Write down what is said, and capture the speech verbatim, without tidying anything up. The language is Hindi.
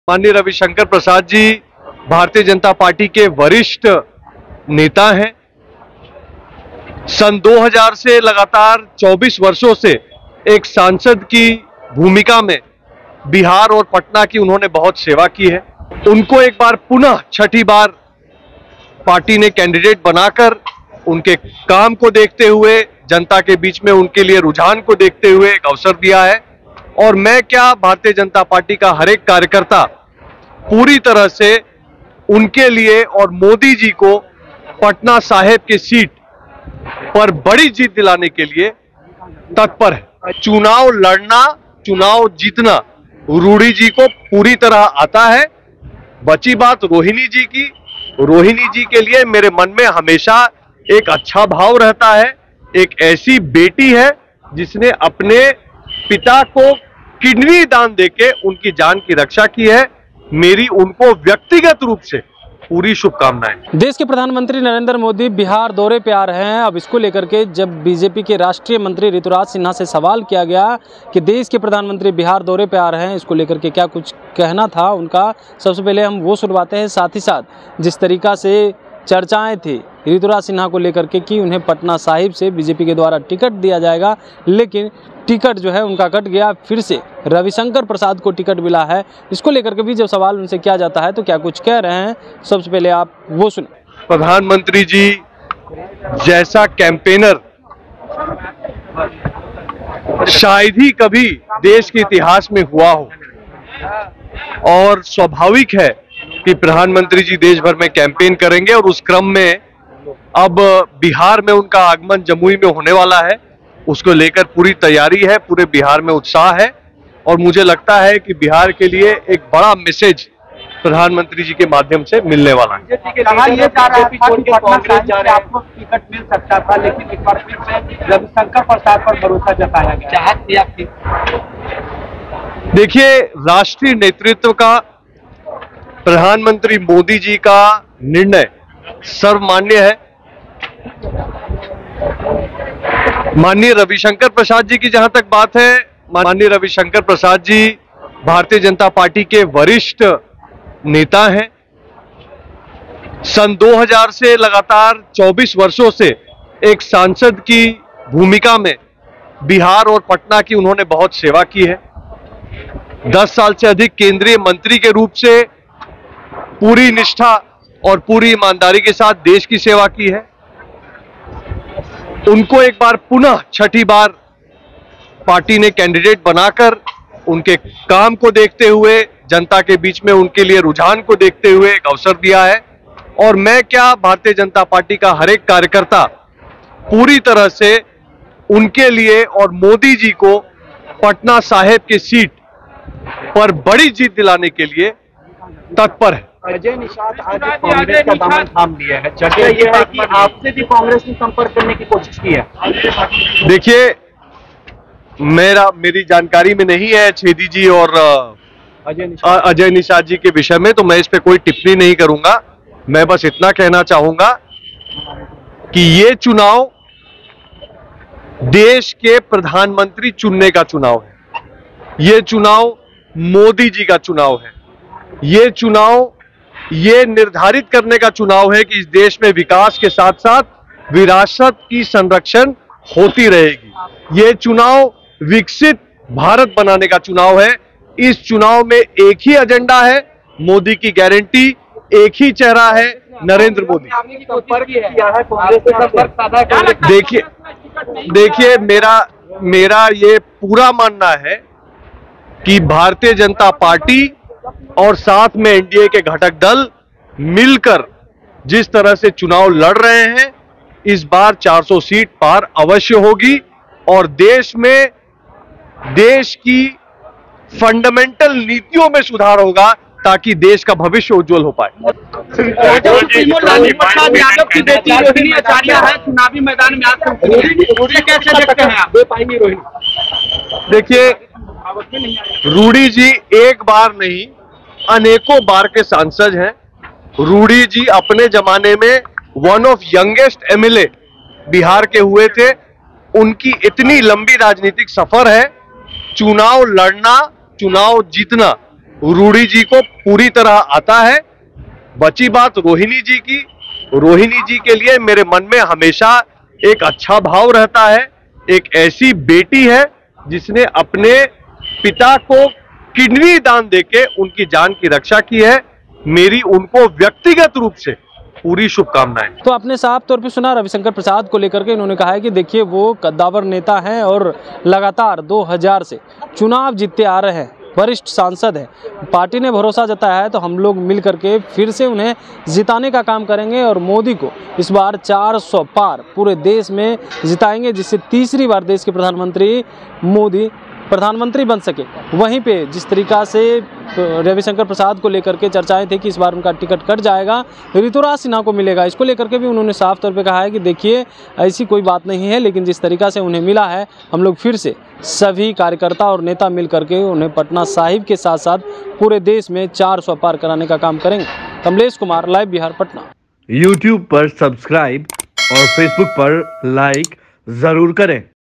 माननीय रविशंकर प्रसाद जी भारतीय जनता पार्टी के वरिष्ठ नेता हैं। सन दो हज़ार से लगातार चौबीस वर्षों से एक सांसद की भूमिका में बिहार और पटना की उन्होंने बहुत सेवा की है। उनको एक बार पुनः छठी बार पार्टी ने कैंडिडेट बनाकर उनके काम को देखते हुए, जनता के बीच में उनके लिए रुझान को देखते हुए एक अवसर दिया है। और मैं क्या, भारतीय जनता पार्टी का हर एक कार्यकर्ता पूरी तरह से उनके लिए और मोदी जी को पटना साहिब की सीट पर बड़ी जीत दिलाने के लिए तत्पर है। चुनाव लड़ना, चुनाव जीतना रूडी जी को पूरी तरह आता है। बची बात रोहिणी जी की, रोहिणी जी के लिए मेरे मन में हमेशा एक अच्छा भाव रहता है। एक ऐसी बेटी है जिसने अपने पिता को किडनी दान देके उनकी जान की रक्षा की है। मेरी उनको व्यक्तिगत रूप से पूरी शुभकामनाएं। देश के प्रधानमंत्री नरेंद्र मोदी बिहार दौरे पे आ रहे हैं। अब इसको लेकर के जब बीजेपी के राष्ट्रीय मंत्री ऋतुराज सिन्हा से सवाल किया गया कि देश के प्रधानमंत्री बिहार दौरे पे आ रहे हैं, इसको लेकर के क्या कुछ कहना था उनका, सबसे पहले हम वो सुनवाते हैं। साथ ही साथ जिस तरीका से चर्चाएं थी ऋतुराज सिन्हा को लेकर के कि उन्हें पटना साहिब से बीजेपी के द्वारा टिकट दिया जाएगा, लेकिन टिकट जो है उनका कट गया, फिर से रविशंकर प्रसाद को टिकट मिला है। इसको लेकर के भी जब सवाल उनसे किया जाता है तो क्या कुछ कह रहे हैं, सबसे पहले आप वो सुने। प्रधानमंत्री जी जैसा कैंपेनर शायद ही कभी देश के इतिहास में हुआ हो, और स्वाभाविक है कि प्रधानमंत्री जी देश भर में कैंपेन करेंगे। और उस क्रम में अब बिहार में उनका आगमन जमुई में होने वाला है, उसको लेकर पूरी तैयारी है, पूरे बिहार में उत्साह है। और मुझे लगता है कि बिहार के लिए एक बड़ा मैसेज प्रधानमंत्री जी के माध्यम से मिलने वाला है। कहा यह जा रहा था कि पटना साहिब से आपको टिकट मिल सकता था, लेकिन एक बार फिर से रविशंकर प्रसाद पर भरोसा जताया गया। चाहत थी आपकी? देखिए, राष्ट्रीय नेतृत्व का, प्रधानमंत्री मोदी जी का निर्णय सर्वमान्य है। माननीय रविशंकर प्रसाद जी की जहां तक बात है, माननीय रविशंकर प्रसाद जी भारतीय जनता पार्टी के वरिष्ठ नेता हैं। सन दो हज़ार से लगातार चौबीस वर्षों से एक सांसद की भूमिका में बिहार और पटना की उन्होंने बहुत सेवा की है। दस साल से अधिक केंद्रीय मंत्री के रूप से पूरी निष्ठा और पूरी ईमानदारी के साथ देश की सेवा की है। उनको एक बार पुनः छठी बार पार्टी ने कैंडिडेट बनाकर उनके काम को देखते हुए, जनता के बीच में उनके लिए रुझान को देखते हुए एक अवसर दिया है। और मैं क्या, भारतीय जनता पार्टी का हर एक कार्यकर्ता पूरी तरह से उनके लिए और मोदी जी को पटना साहिब की सीट पर बड़ी जीत दिलाने के लिए तत्पर है। अजय निषाद आज कांग्रेस का दामन थाम लिया है। चर्चा यह है कि आपसे भी कांग्रेस ने संपर्क करने की कोशिश की है। देखिए, मेरा मेरी जानकारी में नहीं है छेदी जी और अजय निषाद अजय निषाद जी के विषय में, तो मैं इस पे कोई टिप्पणी नहीं करूंगा। मैं बस इतना कहना चाहूंगा कि ये चुनाव देश के प्रधानमंत्री चुनने का चुनाव है। ये चुनाव मोदी जी का चुनाव है। ये चुनाव ये निर्धारित करने का चुनाव है कि इस देश में विकास के साथ साथ विरासत की संरक्षण होती रहेगी। ये चुनाव विकसित भारत बनाने का चुनाव है। इस चुनाव में एक ही एजेंडा है, मोदी की गारंटी, एक ही चेहरा है, नरेंद्र मोदी। देखिए देखिए मेरा मेरा ये पूरा मानना है कि भारतीय जनता पार्टी और साथ में एनडीए के घटक दल मिलकर जिस तरह से चुनाव लड़ रहे हैं, इस बार चार सौ सीट पार अवश्य होगी। और देश में देश की फंडामेंटल नीतियों में सुधार होगा ताकि देश का भविष्य उज्जवल हो पाए। यादव की बेटी रोहिणी आचार्य है, चुनावी मैदान में आप कैसे देखते हैं आप? देखिए, रूडी जी एक बार नहीं अनेकों बार के सांसद हैं। रूडी जी अपने जमाने में one of youngest MLA Bihar के हुए थे। उनकी इतनी लंबी राजनीतिक सफर है। चुनाव लड़ना, चुनाव जीतना रूडी जी को पूरी तरह आता है। बची बात रोहिणी जी की, रोहिणी जी के लिए मेरे मन में हमेशा एक अच्छा भाव रहता है। एक ऐसी बेटी है जिसने अपने पिता को किडनी दान देके उनकी जान की रक्षा की है। मेरी उनको व्यक्तिगत रूप से पूरी शुभकामनाएं। तो आपने साफ तौर पे सुना रविशंकर प्रसाद को लेकर के, इन्होंने कहा है कि देखिए वो कद्दावर नेता हैं और लगातार दो हज़ार से चुनाव जीतते आ रहे हैं, वरिष्ठ सांसद हैं। पार्टी ने भरोसा जताया है तो हम लोग मिल करके फिर से उन्हें जिताने का काम करेंगे और मोदी को इस बार चार सौ पार पूरे देश में जिताएंगे, जिससे तीसरी बार देश के प्रधानमंत्री मोदी प्रधानमंत्री बन सके। वहीं पे जिस तरीका से रविशंकर प्रसाद को लेकर के चर्चाएं थी कि इस बार उनका टिकट कट जाएगा, ऋतुराज सिन्हा को मिलेगा, इसको लेकर के भी उन्होंने साफ तौर पे कहा है कि देखिए ऐसी कोई बात नहीं है, लेकिन जिस तरीका से उन्हें मिला है हम लोग फिर से सभी कार्यकर्ता और नेता मिल करके उन्हें पटना साहिब के साथ साथ पूरे देश में चार सौ पार कराने का काम करेंगे। कमलेश कुमार, लाइव बिहार, पटना। यूट्यूब पर सब्सक्राइब और फेसबुक पर लाइक जरूर करें।